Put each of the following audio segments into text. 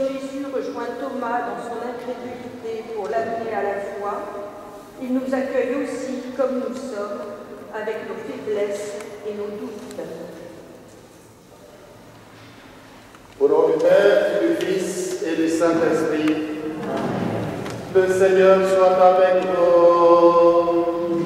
Jésus rejoint Thomas dans son incrédulité pour l'amener à la foi, il nous accueille aussi comme nous sommes, avec nos faiblesses et nos doutes. Au nom du Père, du Fils et du Saint-Esprit, le Seigneur soit avec vous.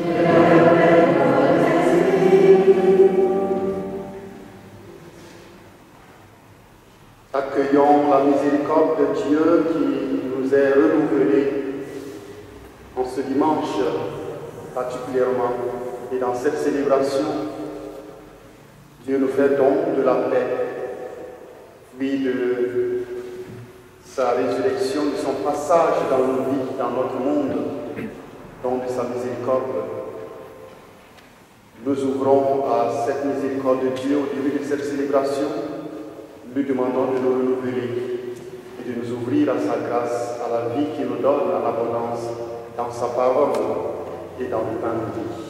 Accueillons la miséricorde de Dieu qui nous est renouvelée en ce dimanche particulièrement et dans cette célébration. Dieu nous fait don de la paix, puis de sa résurrection, de son passage dans nos vies, dans notre monde, don de sa miséricorde. Nous ouvrons à cette miséricorde de Dieu au début de cette célébration, lui demandons de nous renouveler et de nous ouvrir à sa grâce, à la vie qu'il nous donne en abondance dans sa parole et dans le pain de vie.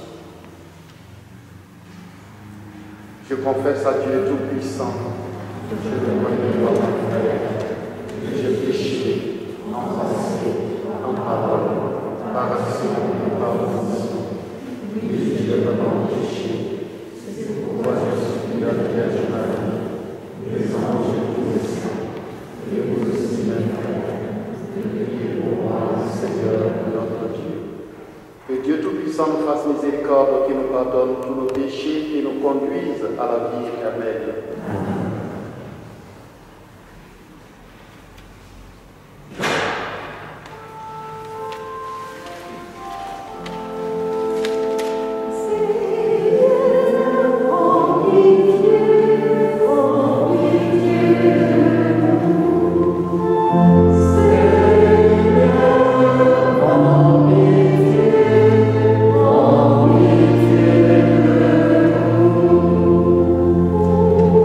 Je confesse à Dieu Tout-Puissant, je reconnais moi mon frère, que j'ai péché en pensée, en parole, par action et par omission. Oui, j'ai vraiment péché. C'est pourquoi je supplie la Vierge Marie, les anges et tous les saints, et vous aussi maintenant, de prier pour moi, Seigneur, notre Dieu. Que Dieu Tout-Puissant nous fasse miséricorde, qu'il nous pardonne tous nos péchés et nous conduise à la vie éternelle. Oh,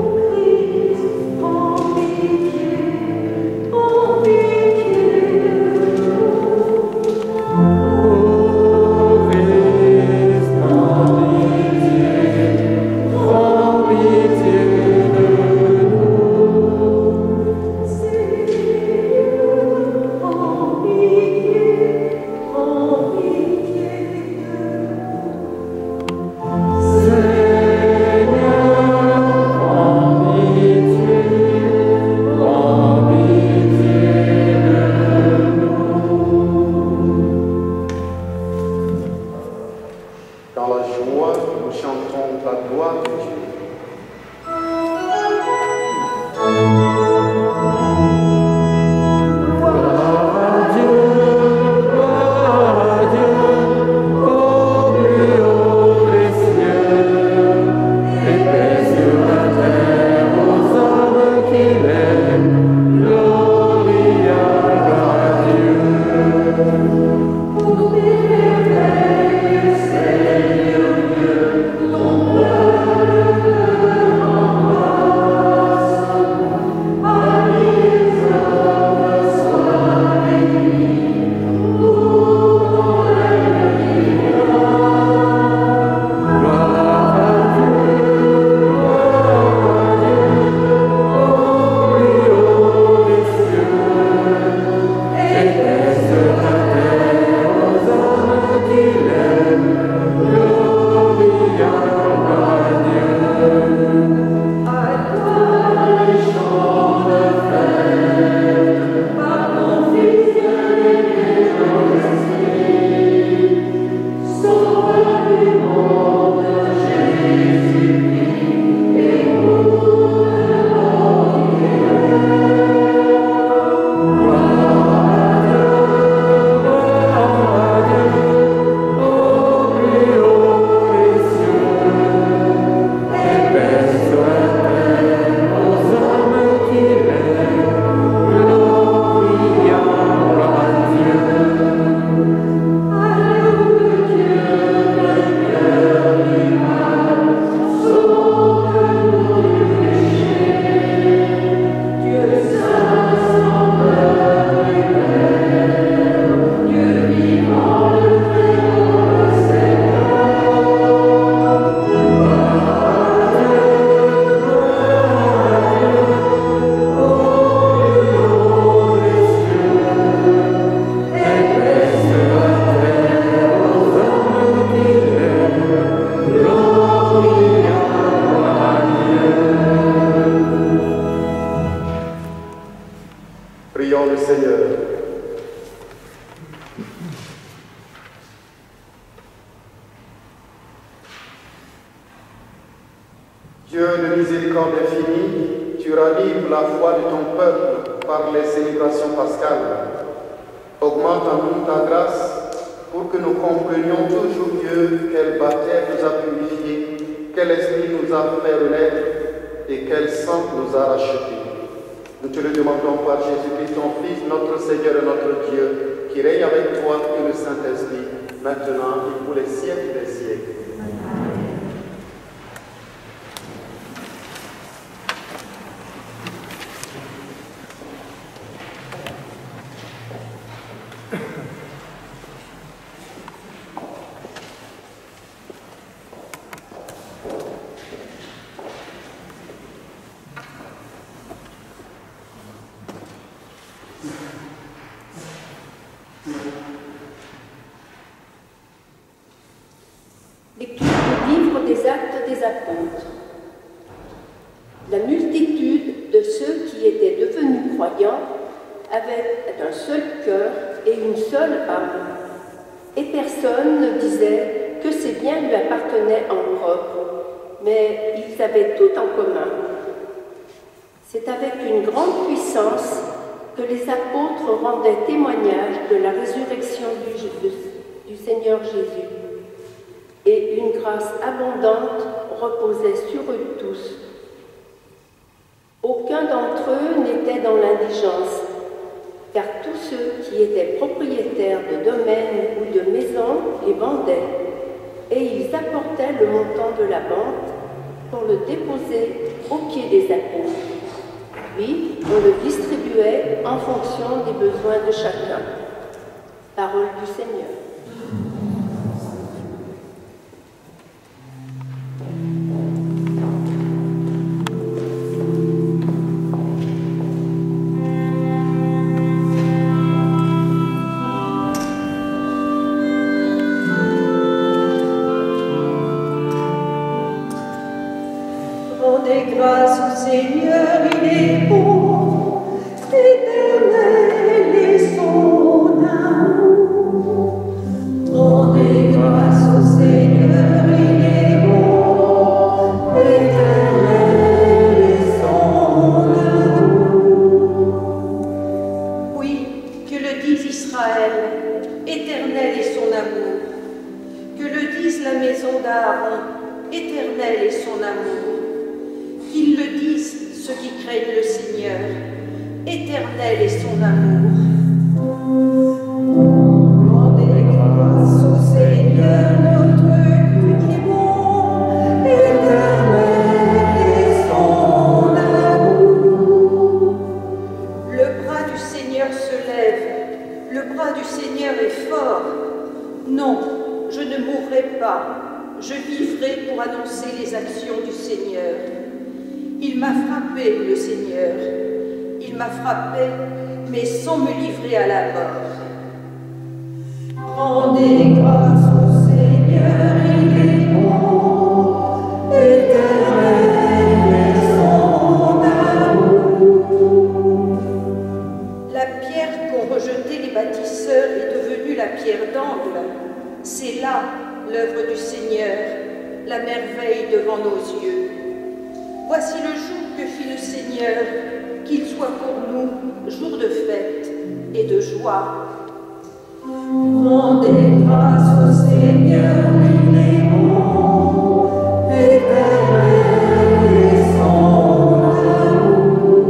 Prions le Seigneur. Dieu de miséricorde infinie, tu ravives la foi de ton peuple par les célébrations pascales. Augmente en nous ta grâce pour que nous comprenions toujours mieux quel baptême nous a purifiés, quel esprit nous a fait renaître et quel sang nous a rachetés. Nous te le demandons par Jésus-Christ, ton Fils, notre Seigneur et notre Dieu, qui règne avec toi et le Saint-Esprit, maintenant et pour les siècles des siècles. Lecture du livre des Actes des Apôtres. La multitude de ceux qui étaient devenus croyants avait un seul cœur et une seule âme, et personne ne disait que ses biens lui appartenaient en propre, mais ils avaient tout en commun. C'est avec une grande puissance que les apôtres rendaient témoignage de la résurrection du Seigneur Jésus. Et une grâce abondante reposait sur eux tous. Aucun d'entre eux n'était dans l'indigence, car tous ceux qui étaient propriétaires de domaines ou de maisons les vendaient, et ils apportaient le montant de la vente pour le déposer aux pieds des apôtres. Puis, on le distribuait en fonction des besoins de chacun. Parole du Seigneur. Rendez grâce au Seigneur, il est bon, éternel est son amour. Rendez grâce au Seigneur, il est bon, éternel est son amour. Oui, que le dise Israël, éternel est son amour. Que le dise la maison d'Aaron, éternel est son amour. Qu'ils le disent ceux qui craignent le Seigneur, éternel est son amour. Rendez grâce au Seigneur notre Dieu, éternel est son amour. Le bras du Seigneur se lève, le bras du Seigneur est fort. Non, je ne mourrai pas, je vivrai pour annoncer les actions du Seigneur. Il m'a frappé, le Seigneur, il m'a frappé, mais sans me livrer à la mort. Rendez grâce au Seigneur, il est bon, éternel est son amour. La pierre qu'ont rejetée les bâtisseurs est devenue la pierre d'angle. C'est là l'œuvre du Seigneur, la merveille devant nos yeux. Voici le jour que fit le Seigneur, qu'il soit pour nous jour de fête et de joie. Rendez grâce au Seigneur, il est bon, éternel est son amour.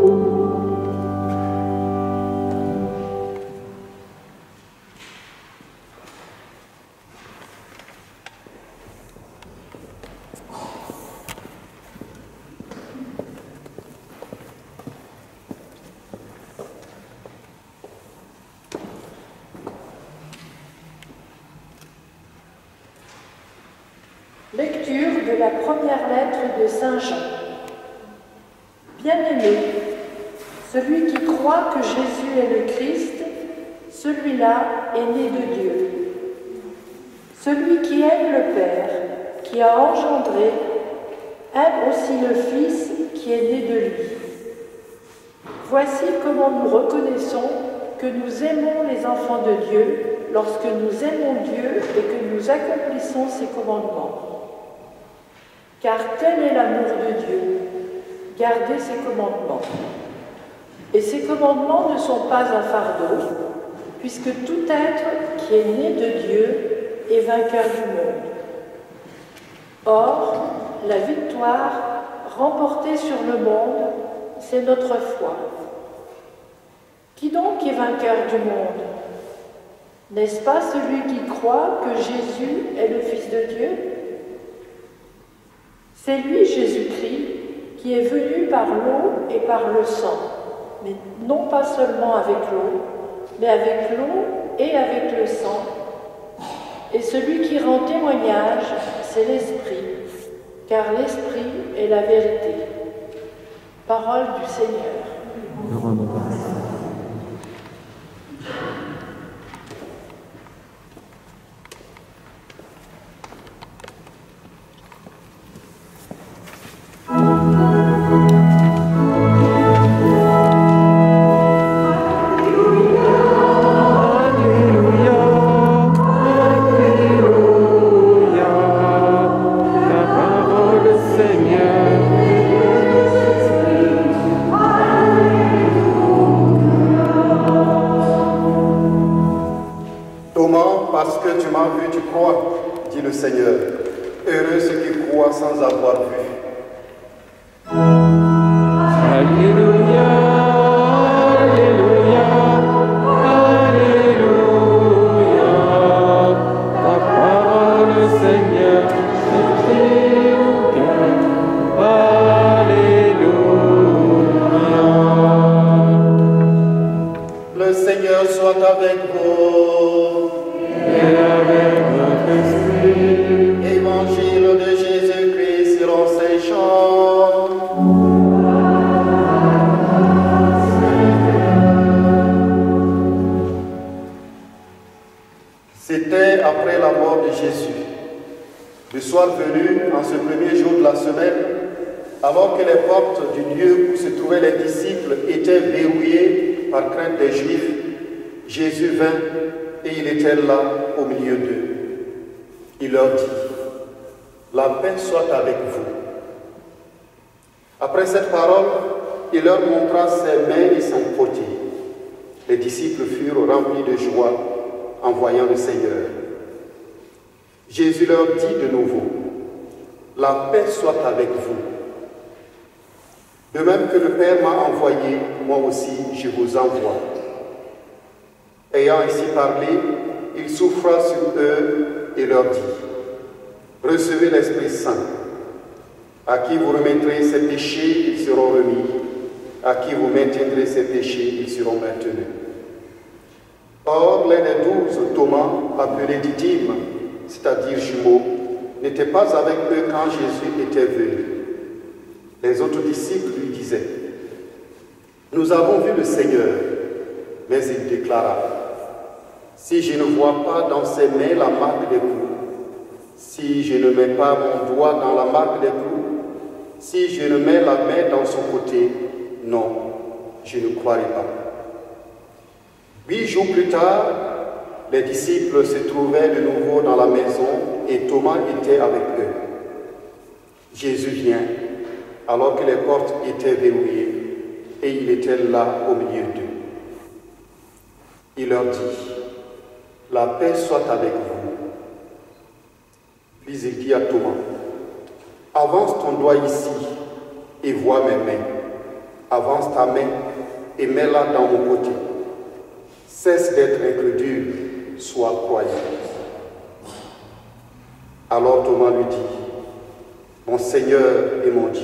Lecture de la première lettre de Saint Jean. Bien-aimé, celui qui croit que Jésus est le Christ, celui-là est né de Dieu. Celui qui aime le Père, qui a engendré, aime aussi le Fils qui est né de lui. Voici comment nous reconnaissons que nous aimons les enfants de Dieu lorsque nous aimons Dieu et que nous accomplissons ses commandements. Car tel est l'amour de Dieu, garder ses commandements. Et ces commandements ne sont pas un fardeau, puisque tout être qui est né de Dieu est vainqueur du monde. Or, la victoire remportée sur le monde, c'est notre foi. Qui donc est vainqueur du monde? N'est-ce pas celui qui croit que Jésus est le Fils de Dieu? C'est lui, Jésus-Christ, qui est venu par l'eau et par le sang, mais non pas seulement avec l'eau, mais avec l'eau et avec le sang. Et celui qui rend témoignage, c'est l'Esprit, car l'Esprit est la vérité. Parole du Seigneur. Parce que tu m'as vu, tu crois, dit le Seigneur. Heureux ceux qui croient sans avoir vu. Alléluia, Alléluia, Alléluia. Ta parole, Seigneur, c'est au cœur. Alléluia. Le Seigneur soit avec vous. Et avec votre esprit. Évangile de Jésus-Christ selon Saint Jean. C'était après la mort de Jésus. Le soir venu, en ce premier jour de la semaine, alors que les portes du lieu où se trouvaient les disciples étaient verrouillées par crainte des Juifs, Jésus vint et il était là au milieu d'eux. Il leur dit, « La paix soit avec vous. » Après cette parole, il leur montra ses mains et son côté. Les disciples furent remplis de joie en voyant le Seigneur. Jésus leur dit de nouveau, « La paix soit avec vous. De même que le Père m'a envoyé, moi aussi je vous envoie. » Ayant ainsi parlé, il souffla sur eux et leur dit, « Recevez l'Esprit Saint. À qui vous remettrez ses péchés, ils seront remis. À qui vous maintiendrez ses péchés, ils seront maintenus. » Or, l'un des 12, Thomas, appelé Didyme, c'est-à-dire jumeau, n'était pas avec eux quand Jésus était venu. Les autres disciples lui disaient, « Nous avons vu le Seigneur. » Mais il déclara, « Si je ne vois pas dans ses mains la marque des clous, si je ne mets pas mon doigt dans la marque des clous, si je ne mets la main dans son côté, non, je ne croirai pas. » 8 jours plus tard, les disciples se trouvaient de nouveau dans la maison et Thomas était avec eux. Jésus vient, alors que les portes étaient verrouillées, et il était là au milieu d'eux. Il leur dit, « La paix soit avec vous. » Puis il dit à Thomas, « Avance ton doigt ici et vois mes mains. Avance ta main et mets-la dans mon côté. Cesse d'être incrédule, sois croyant. » Alors Thomas lui dit, « Mon Seigneur et mon Dieu. »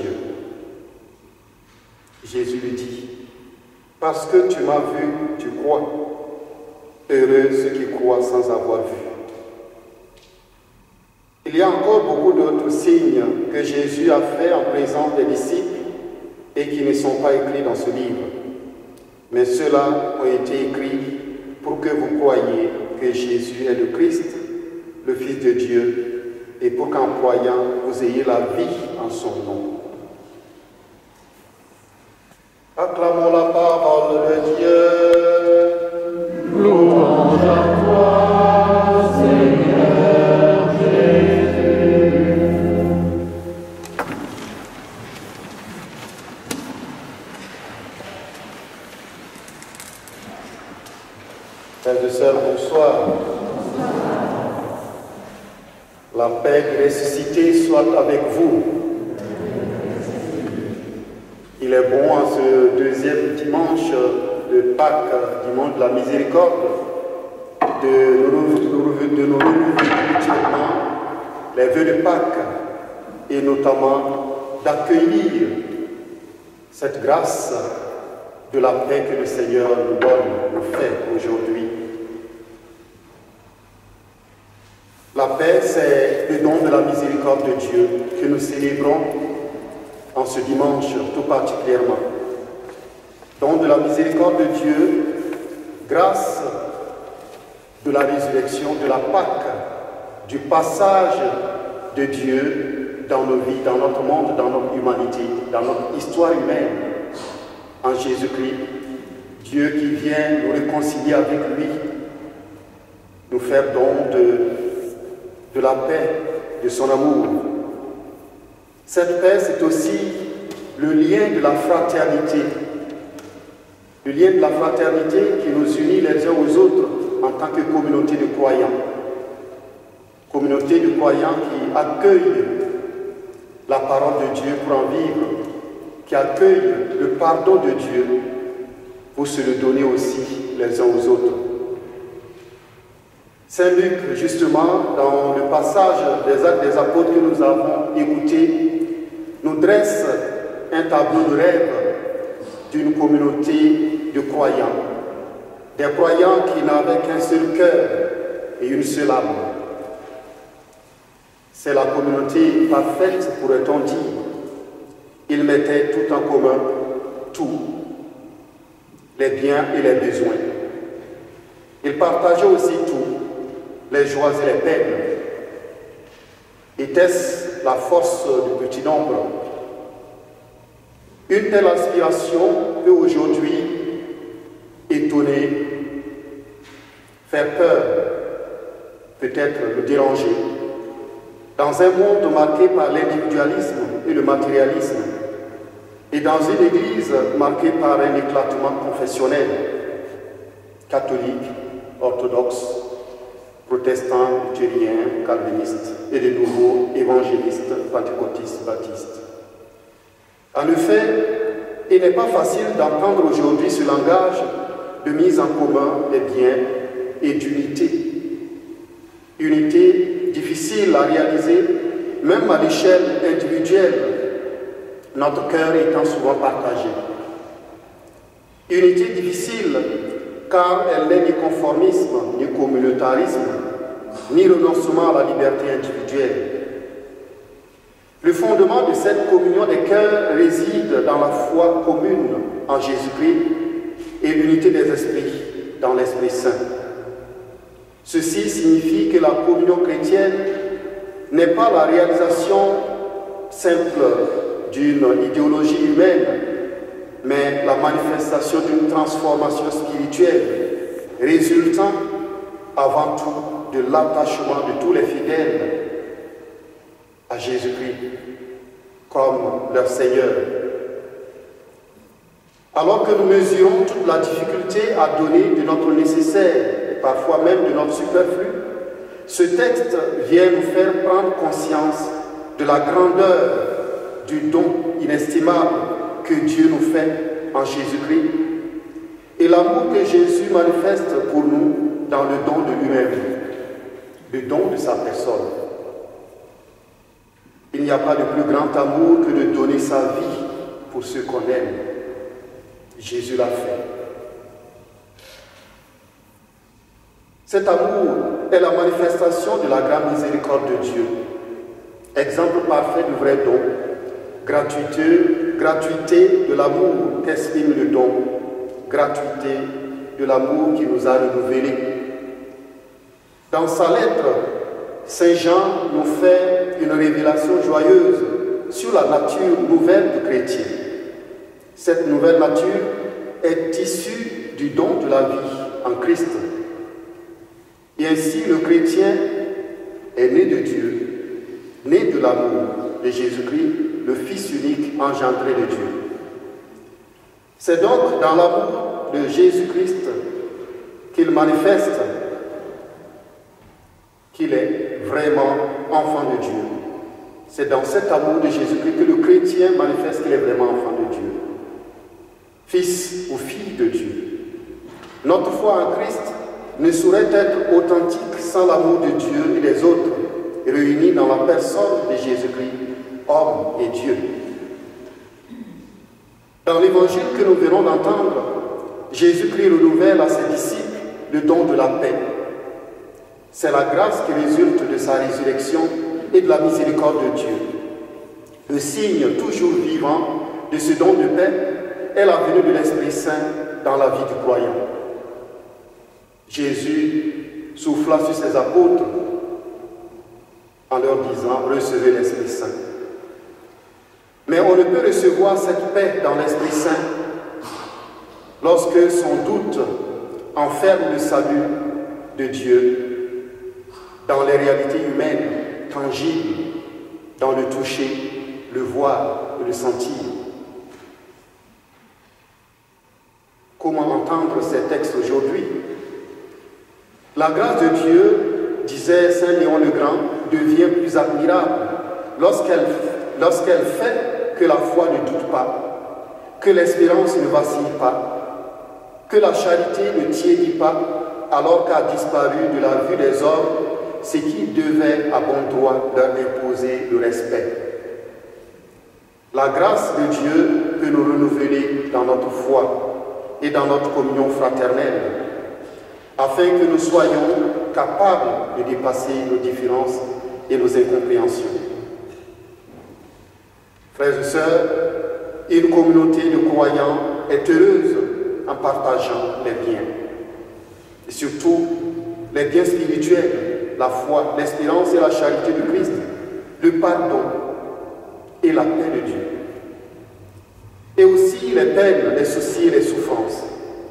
Jésus lui dit, « Parce que tu m'as vu, tu crois. Heureux ceux qui croient sans avoir vu. » Il y a encore beaucoup d'autres signes que Jésus a fait en présence des disciples et qui ne sont pas écrits dans ce livre. Mais ceux-là ont été écrits pour que vous croyiez que Jésus est le Christ, le Fils de Dieu, et pour qu'en croyant, vous ayez la vie en son nom. Acclamons la parole. Frères et sœurs, bonsoir. La paix du ressuscité soit avec vous. Il est bon en ce deuxième dimanche de Pâques, dimanche de la miséricorde, de nous renouveler mutuellement les vœux de Pâques et notamment d'accueillir cette grâce de la paix que le Seigneur nous donne, nous fait aujourd'hui. La paix, c'est le don de la miséricorde de Dieu que nous célébrons en ce dimanche tout particulièrement. Don de la miséricorde de Dieu, grâce de la résurrection, de la Pâque, du passage de Dieu dans nos vies, dans notre monde, dans notre humanité, dans notre histoire humaine, en Jésus-Christ, Dieu qui vient nous réconcilier avec lui, nous faire don de la paix, de son amour. Cette paix, c'est aussi le lien de la fraternité. Le lien de la fraternité qui nous unit les uns aux autres en tant que communauté de croyants. Communauté de croyants qui accueille la parole de Dieu pour en vivre, qui accueille le pardon de Dieu pour se le donner aussi les uns aux autres. Saint Luc, justement, dans le passage des Actes des Apôtres que nous avons écouté, nous dresse un tableau de rêve d'une communauté de croyants. Des croyants qui n'avaient qu'un seul cœur et une seule âme. C'est la communauté parfaite, pourrait-on dire. Ils mettaient tout en commun, tout, les biens et les besoins. Ils partageaient aussi tout, les joies et les peines. Était-ce la force du petit nombre? Une telle inspiration peut aujourd'hui étonner, faire peur, peut-être nous déranger. Dans un monde marqué par l'individualisme et le matérialisme, et dans une église marquée par un éclatement confessionnel, catholique, orthodoxe, protestants, luthériens, calvinistes et de nouveaux évangélistes, pentecôtistes, baptistes. En effet, il n'est pas facile d'entendre aujourd'hui ce langage de mise en commun des biens et d'unité. Unité difficile à réaliser, même à l'échelle individuelle, notre cœur étant souvent partagé. Unité difficile car elle n'est ni conformisme, ni communautarisme, ni renoncement à la liberté individuelle. Le fondement de cette communion des cœurs réside dans la foi commune en Jésus-Christ et l'unité des esprits dans l'Esprit Saint. Ceci signifie que la communion chrétienne n'est pas la réalisation simple d'une idéologie humaine, mais la manifestation d'une transformation spirituelle résultant avant tout de l'attachement de tous les fidèles à Jésus-Christ comme leur Seigneur. Alors que nous mesurons toute la difficulté à donner de notre nécessaire, parfois même de notre superflu, ce texte vient nous faire prendre conscience de la grandeur du don inestimable que Dieu nous fait en Jésus-Christ et l'amour que Jésus manifeste pour nous dans le don de lui-même, le don de sa personne. Il n'y a pas de plus grand amour que de donner sa vie pour ceux qu'on aime. Jésus l'a fait. Cet amour est la manifestation de la grande miséricorde de Dieu. Exemple parfait du vrai don, gratuité de l'amour qu'exprime le don, gratuité de l'amour qui nous a renouvelés. Dans sa lettre, Saint Jean nous fait une révélation joyeuse sur la nature nouvelle du chrétien. Cette nouvelle nature est issue du don de la vie en Christ. Et ainsi, le chrétien est né de Dieu, né de l'amour de Jésus-Christ, le Fils unique engendré de Dieu. C'est donc dans l'amour de Jésus-Christ qu'il manifeste qu'il est vraiment enfant de Dieu. C'est dans cet amour de Jésus-Christ que le chrétien manifeste qu'il est vraiment enfant de Dieu, fils ou fille de Dieu. Notre foi en Christ ne saurait être authentique sans l'amour de Dieu et des autres, réunis dans la personne de Jésus-Christ, homme et Dieu. Dans l'évangile que nous venons d'entendre, Jésus-Christ renouvelle à ses disciples le don de la paix. C'est la grâce qui résulte de sa résurrection et de la miséricorde de Dieu. Le signe toujours vivant de ce don de paix est la venue de l'Esprit Saint dans la vie du croyant. Jésus souffla sur ses apôtres en leur disant « Recevez l'Esprit Saint ». Mais on ne peut recevoir cette paix dans l'Esprit Saint lorsque son doute enferme le salut de Dieu dans les réalités humaines, tangibles, dans le toucher, le voir et le sentir. Comment entendre ces textes aujourd'hui? La grâce de Dieu, disait Saint Léon le Grand, devient plus admirable lorsqu'elle fait que la foi ne doute pas, que l'espérance ne vacille pas, que la charité ne tiédit pas, alors qu'a disparu de la vue des hommes ce qui devait à bon droit leur imposer le respect. La grâce de Dieu peut nous renouveler dans notre foi et dans notre communion fraternelle, afin que nous soyons capables de dépasser nos différences et nos incompréhensions. Frères et sœurs, une communauté de croyants est heureuse en partageant les biens. Et surtout, les biens spirituels, la foi, l'espérance et la charité de Christ, le pardon et la paix de Dieu. Et aussi les peines, les soucis et les souffrances.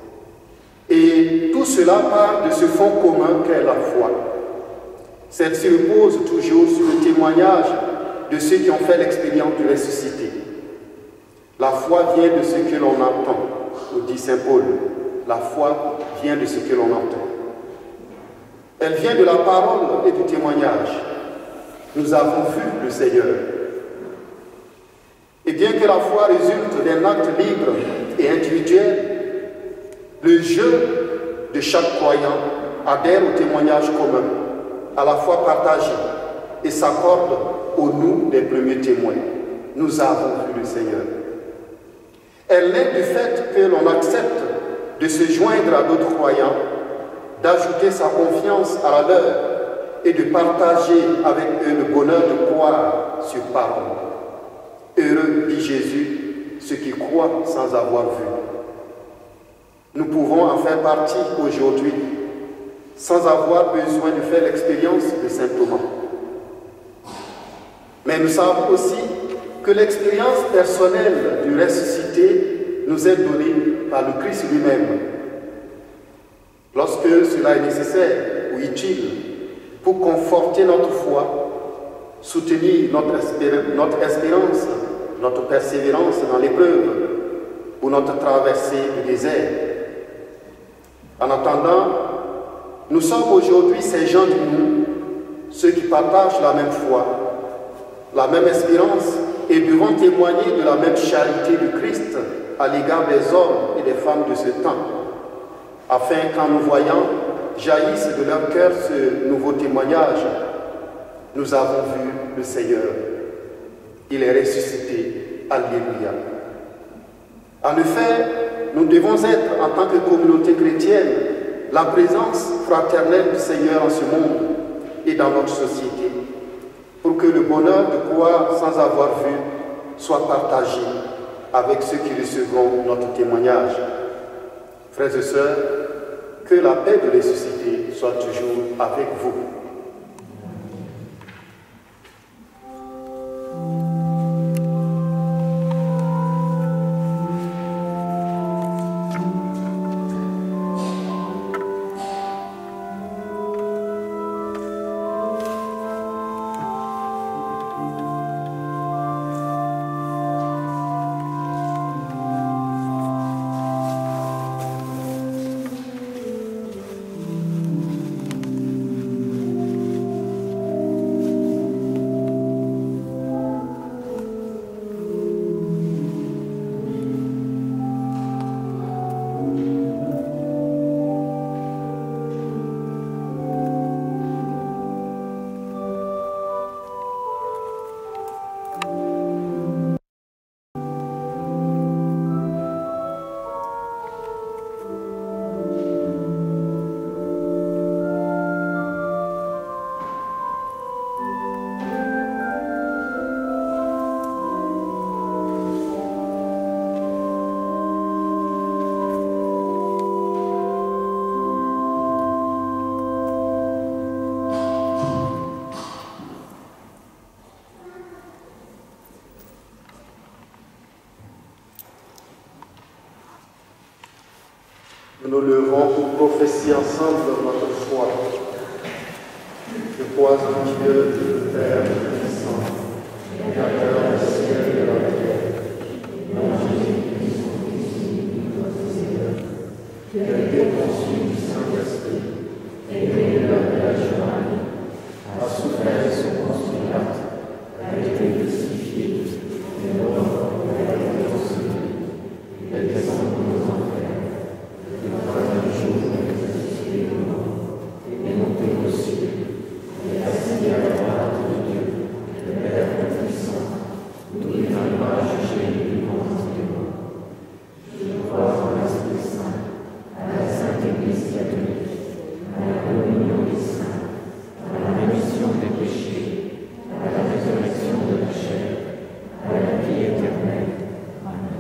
Et tout cela part de ce fond commun qu'est la foi. Celle-ci repose toujours sur le témoignage de ceux qui ont fait l'expérience du ressuscité. La foi vient de ce que l'on entend, nous dit saint Paul. La foi vient de ce que l'on entend. Elle vient de la parole et du témoignage. Nous avons vu le Seigneur. Et bien que la foi résulte d'un acte libre et individuel, le jeu de chaque croyant adhère au témoignage commun, à la foi partagée, et s'accorde au nous des premiers témoins. Nous avons vu le Seigneur. Elle naît du fait que l'on accepte de se joindre à d'autres croyants, d'ajouter sa confiance à la leur et de partager avec eux le bonheur de croire sur parole. Heureux, dit Jésus, ceux qui croient sans avoir vu. Nous pouvons en faire partie aujourd'hui, sans avoir besoin de faire l'expérience de saint Thomas. Mais nous savons aussi que l'expérience personnelle du ressuscité nous est donnée par le Christ lui-même, lorsque cela est nécessaire ou utile pour conforter notre foi, soutenir notre espérance, notre persévérance dans l'épreuve ou notre traversée du désert. En attendant, nous sommes aujourd'hui ces gens du nous, ceux qui partagent la même foi, la même espérance et devons témoigner de la même charité du Christ à l'égard des hommes et des femmes de ce temps, afin qu'en nous voyant jaillisse de leur cœur ce nouveau témoignage. Nous avons vu le Seigneur. Il est ressuscité. Alléluia. En effet, nous devons être, en tant que communauté chrétienne, la présence fraternelle du Seigneur en ce monde et dans notre société, pour que le bonheur de croire sans avoir vu soit partagé avec ceux qui recevront notre témoignage. Frères et sœurs, que la paix de ressuscité soit toujours avec vous. Nous nous levons pour prophétiser ensemble notre foi. Je crois en Dieu, le Père puissant, créateur du ciel et de la terre, en Jésus-Christ, son Fils, notre Seigneur, qui a été conçu du Saint-Esprit, élevé de la Vierge Marie, a souffert sous Ponce Pilate, a été crucifié, est mort, a été enseveli, est descendu aux enfers, le troisième jour est ressuscité de mort, est monté au ciel, est assis à la droite de Dieu, le Père Tout-Puissant, d'où il viendra juger les vivants et les morts. Je crois en l'Esprit Saint, à la Sainte Église catholique, à la communion des saints, à la rémission des péchés, à la résurrection de la chair, à la vie éternelle. Amen.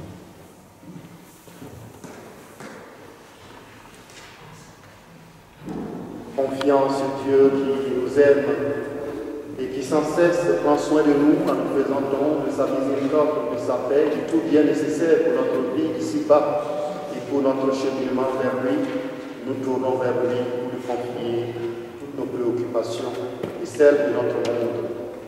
Confiance en Dieu qui nous aime et qui sans cesse prend soin de nous en nous faisant don de sa miséricorde, de sa paix, de tout bien nécessaire pour notre vie ici-bas et pour notre cheminement vers lui. Nous tournons vers lui pour lui confier toutes nos préoccupations et celles de notre monde.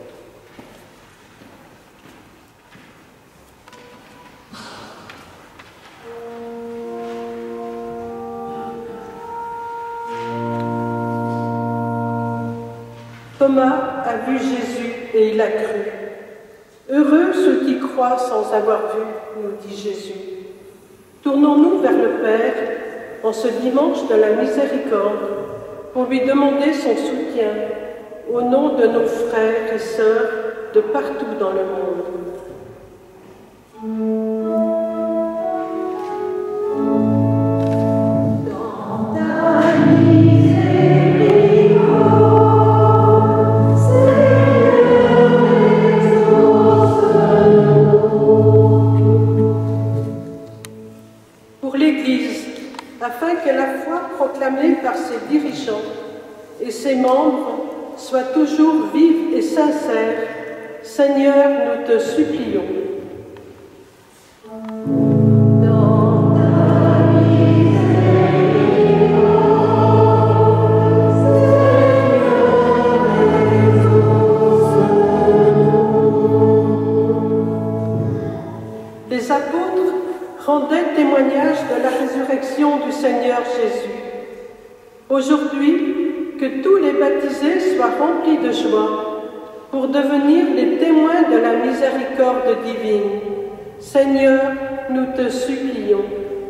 Thomas a vu Jésus et il a cru. Heureux ceux qui croient sans avoir vu, nous dit Jésus. Tournons-nous vers le Père en ce dimanche de la miséricorde pour lui demander son soutien au nom de nos frères et sœurs de partout dans le monde. Afin que la foi proclamée par ses dirigeants et ses membres soit toujours vive et sincère, Seigneur, nous te supplions. Les apôtres rendaient témoignage de la résurrection du Seigneur Jésus. Aujourd'hui, que tous les baptisés soient remplis de joie pour devenir les témoins de la miséricorde divine. Seigneur, nous te supplions.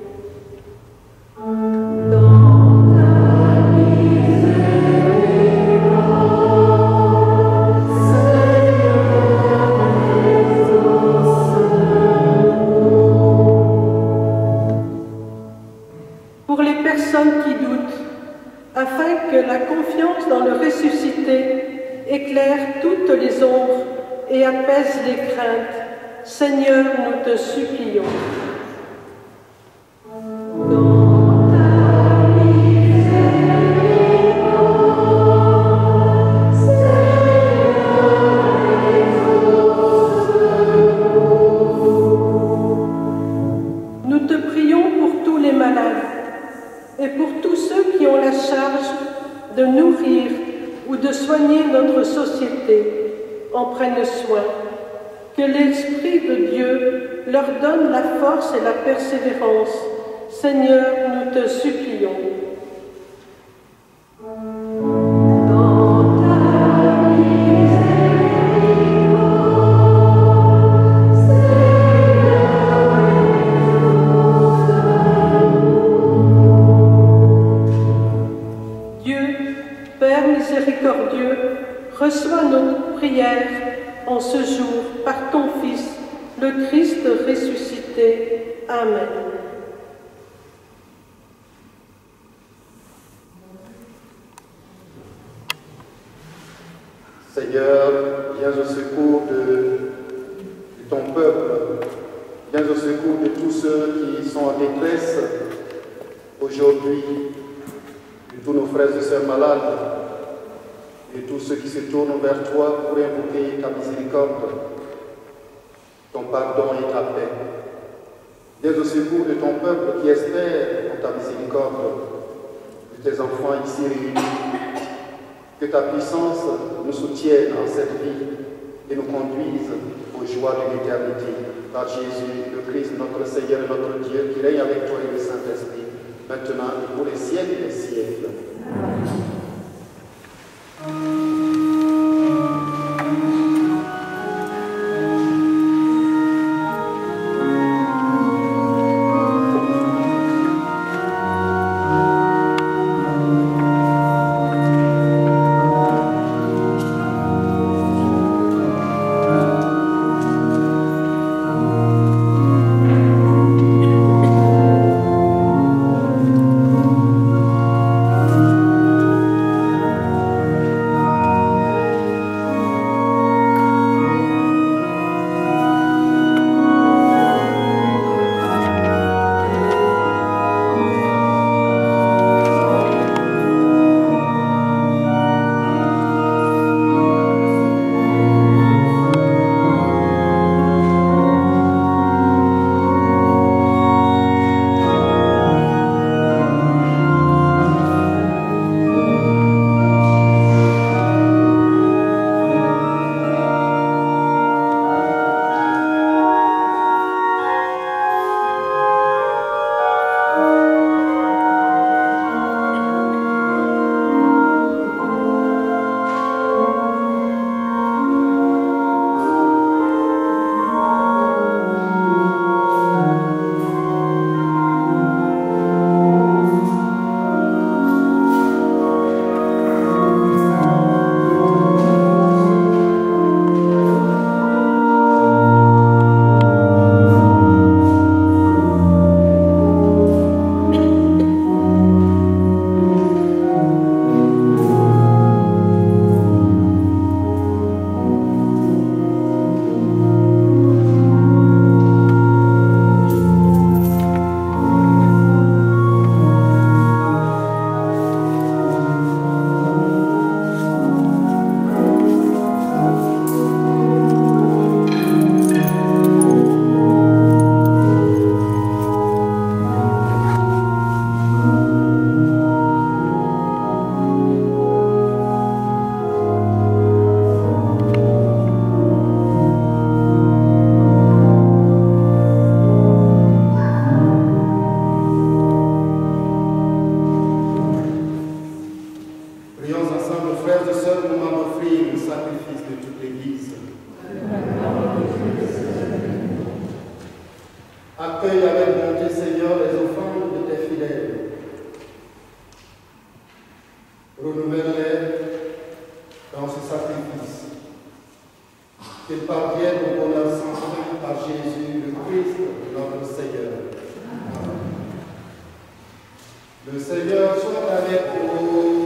Qui doutent, afin que la confiance dans le ressuscité éclaire toutes les ombres et apaise les craintes. Seigneur, nous te supplions. Nous te prions pour tous les malades et pour tous ceux qui ont la charge de nourrir ou de soigner notre société, en prennent soin. Que l'Esprit de Dieu leur donne la force et la persévérance. Seigneur, nous te supplions. Miséricordieux, reçois notre prière en ce jour par ton Fils, le Christ ressuscité. Amen. Seigneur, viens au secours de ton peuple, viens au secours de tous ceux qui sont en détresse aujourd'hui, de tous nos frères et sœurs malades, et tous ceux qui se tournent vers toi pour invoquer ta miséricorde, ton pardon et ta paix. Viens au secours de ton peuple qui espère en ta miséricorde de tes enfants ici réunis. Que ta puissance nous soutienne en cette vie et nous conduise aux joies de l'éternité. Par Jésus, le Christ, notre Seigneur et notre Dieu, qui règne avec toi et le Saint-Esprit, maintenant et pour les siècles des siècles. Accueille avec bonté, Seigneur, les offrandes de tes fidèles. Renouvelle-les dans ce sacrifice. Qu'ils parviennent au bonheur sans fin par Jésus, le Christ, notre Seigneur. Amen. Le Seigneur soit avec vous.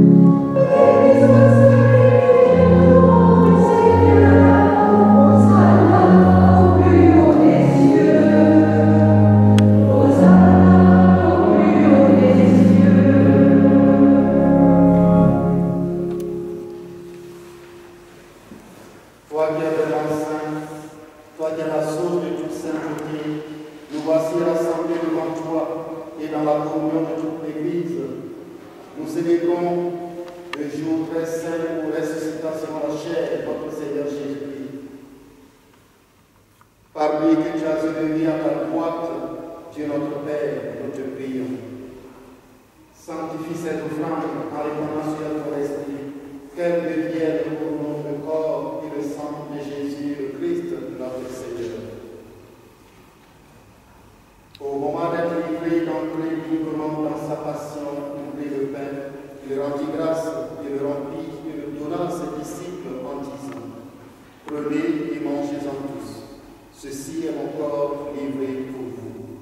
Hosanna. en répandant sur ton esprit, qu'elle devienne pour nous le corps et le sang de Jésus, le Christ, notre Seigneur. Au moment d'être livré d'entrer librement dans sa passion, il prit le pain, il rendit grâce, il le rompit, et le donna à ses disciples en disant, prenez et mangez-en tous. Ceci est mon corps livré pour vous.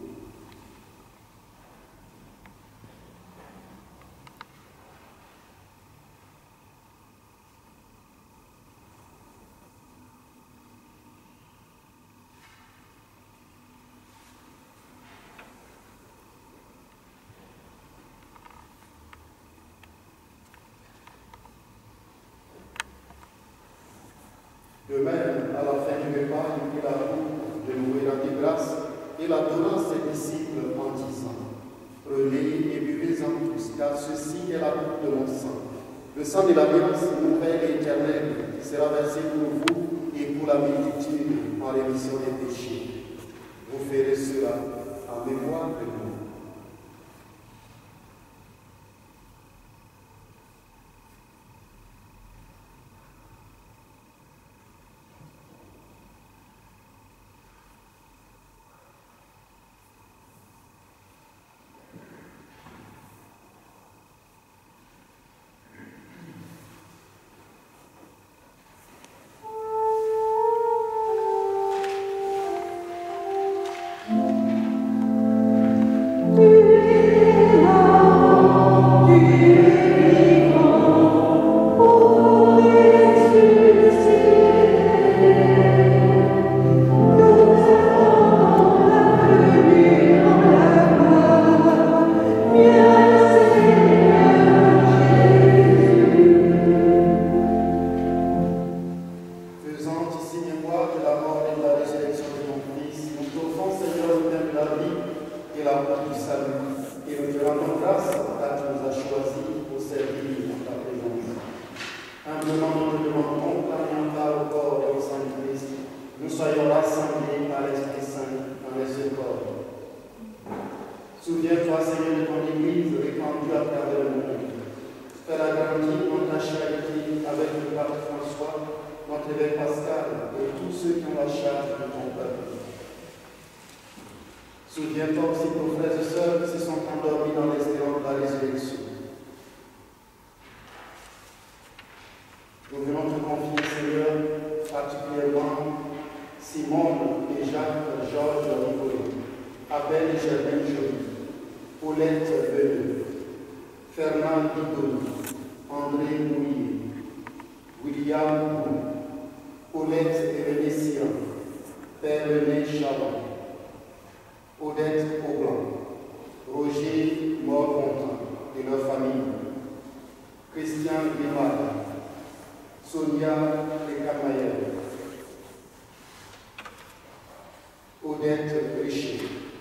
De même, à la fin du repas, il prit la coupe, de nouveau il rendit grâce, et la donna à ses disciples en disant, prenez et buvez-en tous, car ceci est la coupe de mon sang. Le sang de l'alliance nouvelle et éternelle qui sera versé pour vous et pour la multitude en rémission des péchés. Vous ferez cela en mémoire de nous. Souviens-toi, Seigneur, de ton Église répandue à travers le monde. Fais-la grandir dans ta charité avec le pape François, notre évêque Pascal et tous ceux qui ont la charge de ton peuple. Souviens-toi aussi de nos frères et sœurs qui se sont endormis dans l'espérance de la résurrection. Nous venons te confier, Seigneur, particulièrement Simone et Jacques, Georges Nicolas, Abel et Germaine Joly, Paulette Veneux, Fernand Bidoni, André Mouillet, William Bou, Paulette et René Sian, Père René Chabon, Odette Aublan, Roger Morpontin et leur famille, Christian Grimard, Sonia Lekamayer, Odette Richer,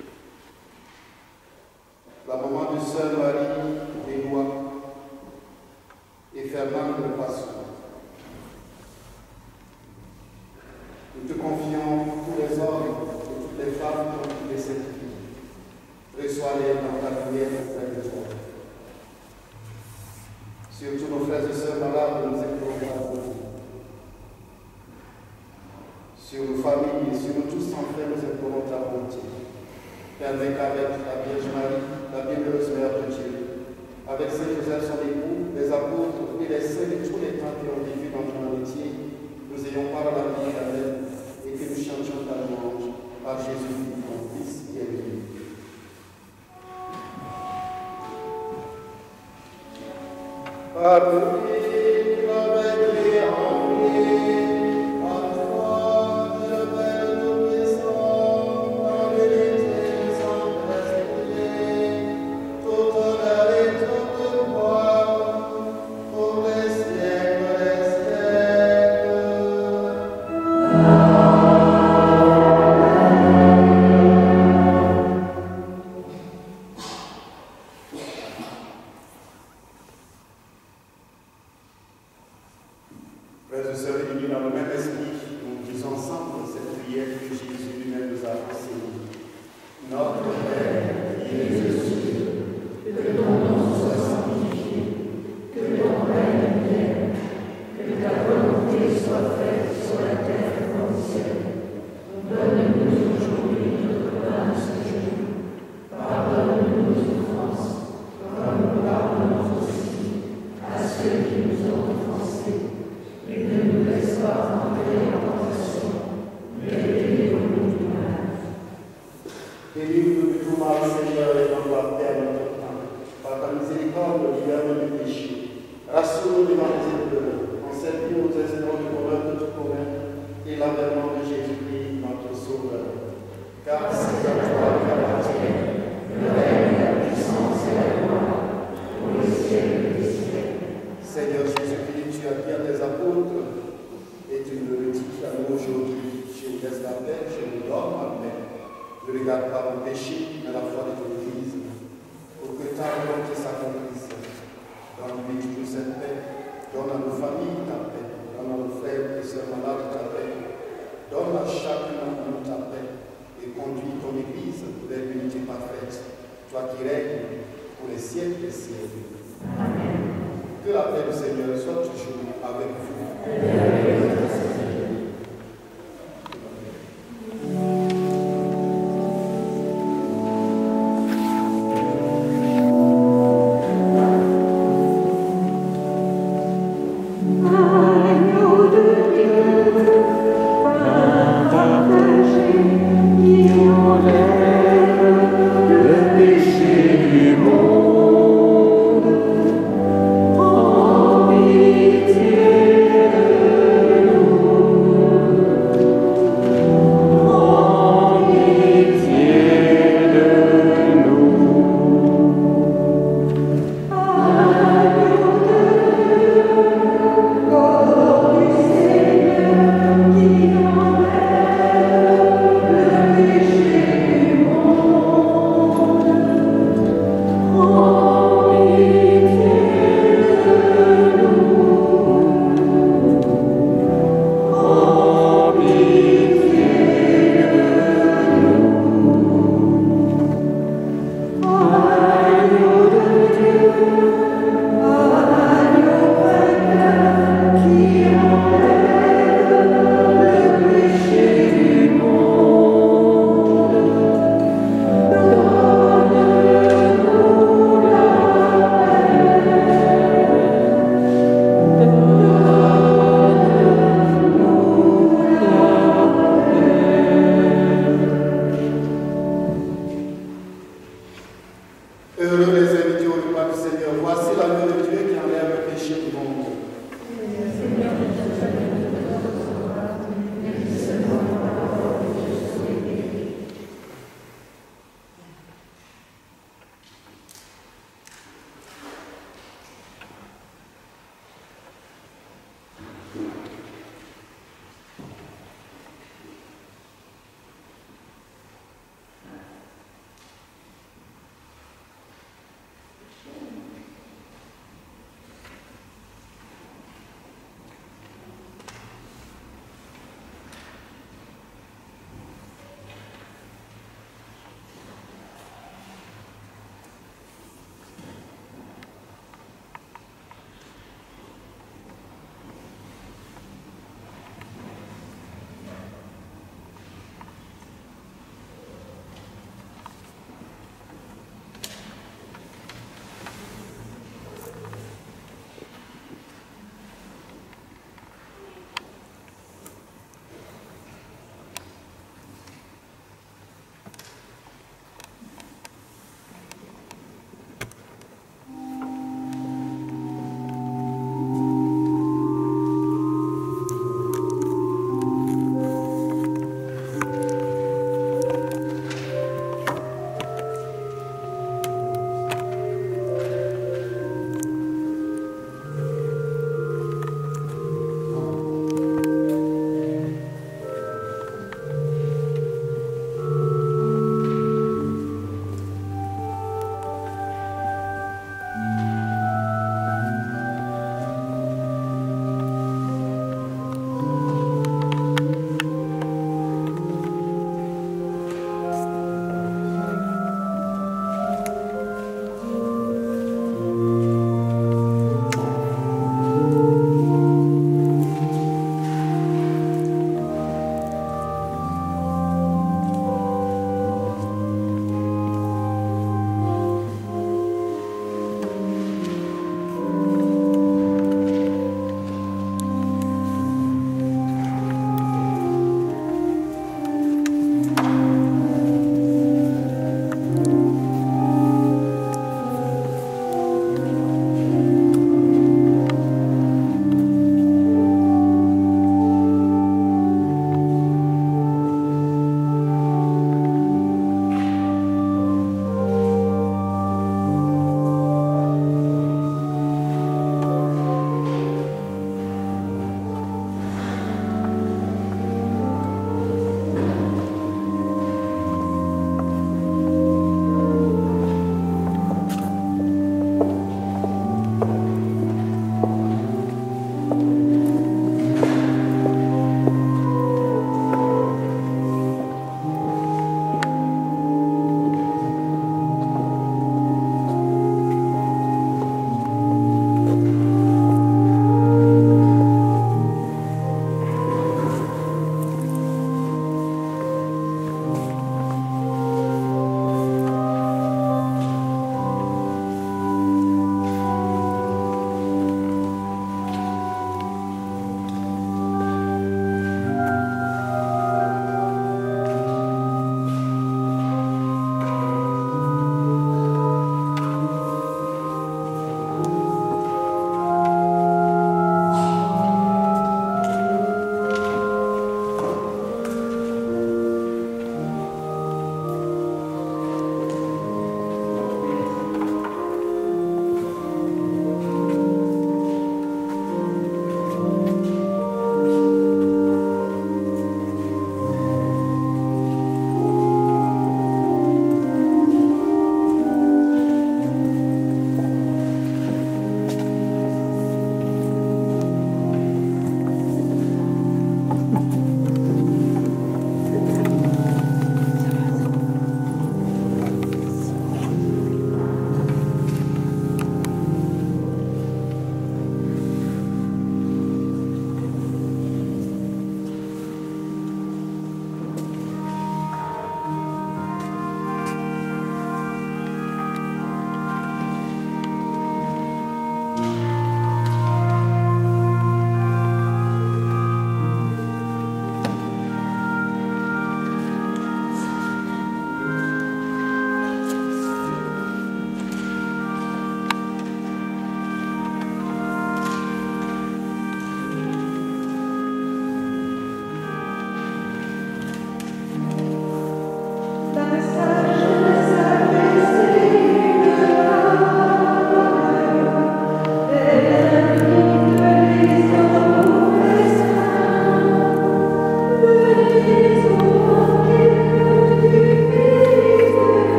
la maman de sœur Marie Benoît et Fernande Passou. Nous te confions tous les hommes et toutes les femmes qui ont quitté cette vie. Reçois-les dans ta prière auprès de toi. Surtout nos frères et sœurs malades, nous implorons à vous. Sur nos familles et sur nous tous sans frères, nous implorons ta bonté. Permets qu'avec la Vierge Marie, la bienheureuse Mère de Dieu, avec Saint Joseph son époux, les apôtres et les saints de tous les temps qui ont vécu dans ton amitié, nous ayons part à la vie éternelle et que nous chantions ta louange par Jésus, ton Fils qui est venu. Par lui, avec les enviés, à toi, Dieu Père Tout-Puissant, dans l'unité sans précéder, toute honneur et toute gloire, pour les siècles des siècles. Frères et sœurs réunis dans le même esprit, nous disons ensemble cette prière que Jésus lui-même nous a enseignée. Notre Père, qui es aux cieux, que ton nom soit sanctifié, ceux qui nous ont offensés, et ne nous laisse pas entrer en tentation, mais délivre-nous du mal. Délivre-nous du tout mal, Seigneur, et donne la paix à notre temps. Par ta miséricorde, libère-nous du péché. Rassure-nous des maladies, conserve nos espoirs du bonheur de tout commun et l'avènement de Jésus-Christ, notre Sauveur. Car c'est à toi qu'appartient le règne, la puissance et la gloire, pour les siècles des siècles. Seigneur Jésus-Christ, tu as dit à tes apôtres, et tu nous le dis à nous aujourd'hui, je vous laisse la paix, je vous donne la paix. Ne regarde pas vos péchés, mais la foi de l'Église, pour que ta volonté s'accomplisse. Donne-lui toute cette paix, donne à nos familles ta paix, donne à nos frères et sœurs malades ta paix, donne à chacun de nous ta paix, et conduis ton Église vers l'unité parfaite, toi qui règnes pour les siècles des siècles. Amen. Que la paix du Seigneur soit toujours avec vous. Pitié.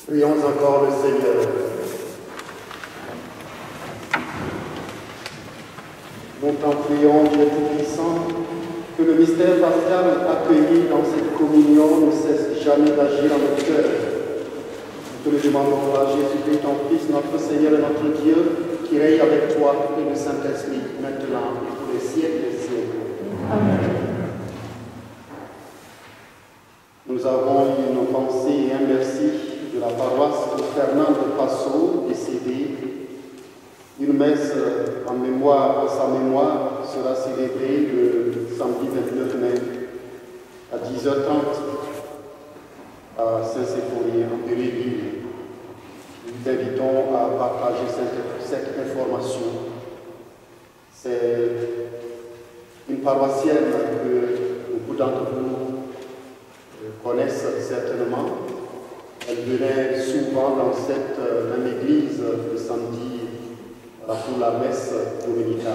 Prions encore le Seigneur. Nous t'en prions, Dieu Tout-Puissant, que le mystère pascal accueilli dans cette communion ne cesse jamais d'agir dans notre cœur. Nous te le demandons par Jésus-Christ, ton Fils, notre Seigneur et notre Dieu, qui règne avec toi et le Saint-Esprit, maintenant et pour les siècles des siècles. Amen. Nous avons eu une pensée et un merci de la paroisse de Fernand de Passot, décédé. Une messe en sa mémoire sera célébrée le samedi 29 mai à 10h30 à Saint-Séphorie, en Belleville. Nous vous invitons à partager cette information. C'est une paroissienne que beaucoup d'entre vous connaissent certainement. Elle venait souvent dans cette même église le samedi pour la messe dominicale.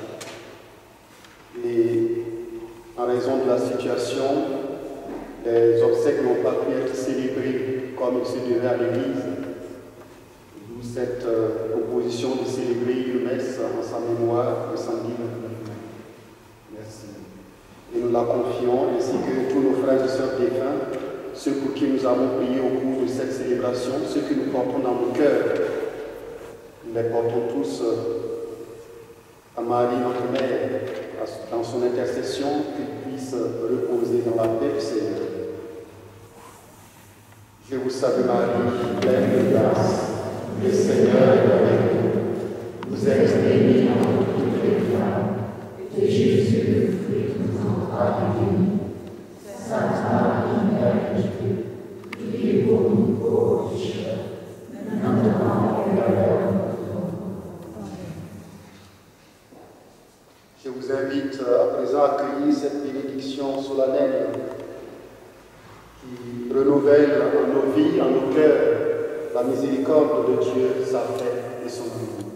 Et en raison de la situation, les obsèques n'ont pas pu être célébrées comme il se devait à l'église. D'où cette proposition de célébrer une messe en sa mémoire le samedi 29 mai. Merci. Et nous la confions, ainsi que tous nos frères et sœurs défunts, ceux pour qui nous avons prié au cours de cette célébration, ceux que nous portons dans nos cœurs. Nous les portons tous à Marie, notre Mère, dans son intercession, qu'il puisse reposer dans la paix du Seigneur. Je vous salue Marie, pleine de grâce, le Seigneur est avec vous. Vous êtes bénie entre toutes les femmes, et Jésus, le fruit de vos entrailles, est béni. Sainte Marie, Mère de Dieu, priez pour nous pauvres pécheurs, maintenant et à l'heure de notre mort. Je vous invite à présent à accueillir cette bénédiction solennelle qui renouvelle en nos vies, en nos cœurs, la miséricorde de Dieu, sa paix et son amour.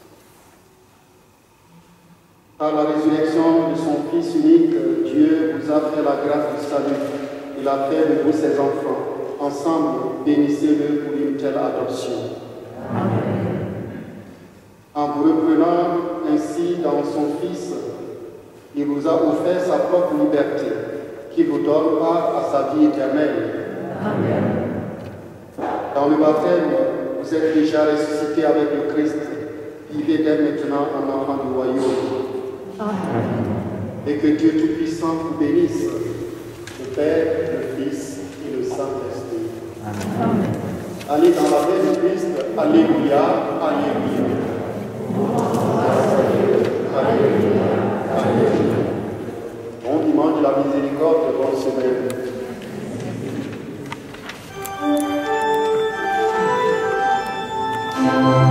Par la résurrection de son Fils unique, Dieu vous a fait la grâce du salut. Il a fait de vous ses enfants. Ensemble, bénissez-le pour une telle adoption. Amen. En vous reprenant ainsi dans son Fils, il vous a offert sa propre liberté, qui vous donne part à sa vie éternelle. Amen. Dans le baptême, vous êtes déjà ressuscité avec le Christ. Vivez dès maintenant en enfant du royaume. Amen. Et que Dieu Tout-Puissant vous bénisse, le Père, le Fils et le Saint-Esprit. Amen. Allez dans la paix du Christ. Alléluia, alléluia. Alléluia, alléluia. Bon dimanche de la miséricorde, bonne semaine. Thank you.